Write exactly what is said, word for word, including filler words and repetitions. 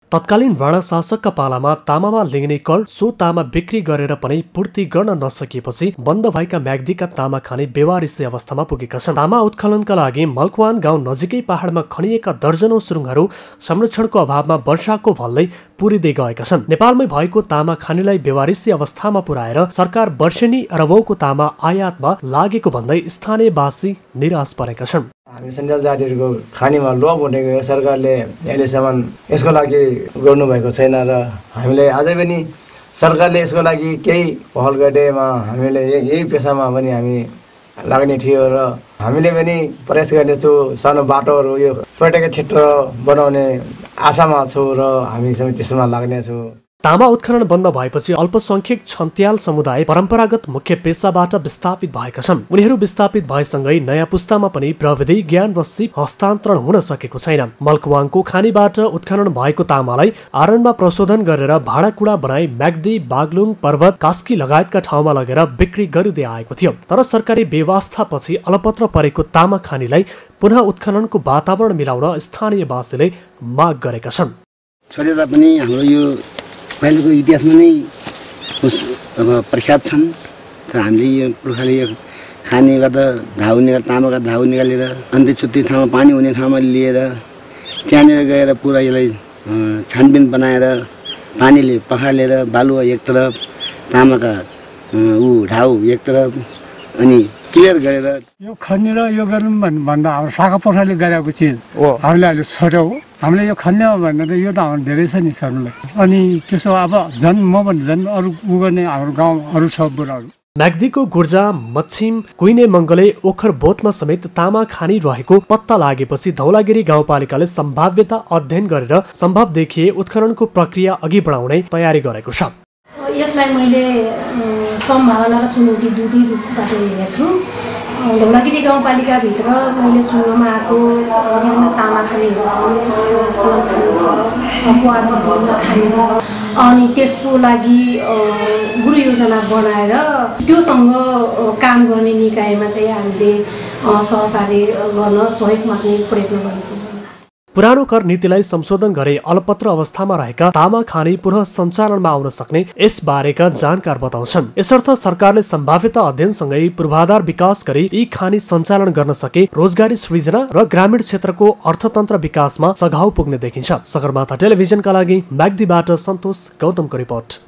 तत्कालीन राणा शासकका पालामा तामामा लिइने कर सो तामा बिक्री गरेर पनि पूर्ति गर्न नसकिएपछि बन्द भएका म्याग्दीका तामा खानी बेवारिसी अवस्थामा पुगेका छन्। तामा उत्खननका लागि मल्कवान गाउँ नजिकै पहाडमा खनिएका दर्जनौं सुरुङहरू संरक्षणको अभावमा वर्षाको भल्लै पुरिँदै गएका छन्। नेपालमै भएको तामा खानीलाई बेवारिसी अवस्थामा पुर्याएर सरकार वर्षेनी अरबौंको तामा आयातमा लागेको भन्दै स्थानीयवासी निराश परेका छन्। हामी सञ्जाल जातिहरूको खानीमा लोभ उठेको हो। सरकारले अहिलेसम्म यसको लागि गर्नुभएको छैन र हामीले अझै पनि सरकारले यसको लागि केही पहल गरेमा हामीले यही पेसामा पनि हामी लाग्ने थियो र हामीले पनि प्रयास गर्नेछौँ। सानो बाटोहरू यो पर्यटकीय क्षेत्र बनाउने आशामा छौँ र हामी सबै त्यसमा लाग्नेछौँ। तामा उत्खनन बन्द भएपछि अल्पसंख्यक छन्त्याल समुदाय परम्परागत मुख्य पेसाबाट विस्थापित भएका छन्। उनीहरू विस्थापित भएसँगै नयाँ पुस्तामा पनि प्रविधि ज्ञान र सिप हस्तान्तरण हुन सकेको छैन। मल्कवाङको खानीबाट उत्खनन भएको तामालाई आरणमा प्रशोधन गरेर भाँडाकुँडा बनाई म्याग्दी, बागलुङ, पर्वत, कास्की लगायतका ठाउँमा लगेर बिक्री गरिँदै आएको थियो। तर सरकारी बेवास्तापछि अलपत्र परेको तामा खानीलाई पुनः उत्खननको वातावरण मिलाउन स्थानीयवासीले माग गरेका छन्। छोडेर पनि हाम्रो यो पहिलेको इतिहासमा नै अब प्रख्यात छन्। तर हामीले यो पुर्खाले यो खानीबाट घाउ निकाल तामाका घाउ निकालेर अन्त्य छुट्टी ठाउँमा पानी हुने ठाउँमा लिएर त्यहाँनिर गएर पुरा यसलाई छानबिन बनाएर पानीले पखालेर बालुवा एक तरफ, तामाका ऊ ढाउ एक तरफ अनि क्लियर गरेर यो खनेर यो गर्नु भन्दा हाम्रो शाखा पुर्खाले गरेको चिज हामीले अहिले छोड्यौँ। हामीले यो खन्ने भन्दा त यो त हाम्रो धेरै छ नि सरलाई। अनि त्यसो अब झन् म भने झन् अरू उ गर्ने हाम्रो गाउँहरू छ बुढाहरू। म्याग्दीको गुर्जा, मच्छिम, कुइने मङ्गले, ओखर बोटमा समेत तामा खानी रहेको पत्ता लागेपछि धौलागिरी गाउँपालिकाले सम्भाव्यता अध्ययन गरेर सम्भव देखिए उत्खननको प्रक्रिया अघि बढाउने तयारी गरेको छ। यसलाई मैले सम्भावना र चुनौती दुई रूपबाट हेरेको छु। धौलागिरी गाउँपालिकाभित्र मैले सुन्नमा आएको विभिन्न तामा खानीहरू छन्, फलन खानी छ, प्वास खानी छ। अनि त्यसको लागि गुरु योजना बनाएर त्योसँग काम गर्ने निकायमा चाहिँ हामीले सहकार्य गर्न सहयोग माग्ने प्रयत्न गर्छौँ। पुरानो कर नीतिलाई संशोधन गरे अलपत्र अवस्थामा रहेका तामा खानी पुनः सञ्चालनमा आउन सक्ने यसबारेका जानकार बताउँछन्। यसर्थ सरकारले सम्भाव्यता अध्ययनसँगै पूर्वाधार विकास गरी यी खानी सञ्चालन गर्न सके रोजगारी सृजना र ग्रामीण क्षेत्रको अर्थतन्त्र विकासमा सघाउ पुग्ने देखिन्छ। सगरमाथा टेलिभिजनका लागि म्याग्दीबाट सन्तोष गौतमको रिपोर्ट।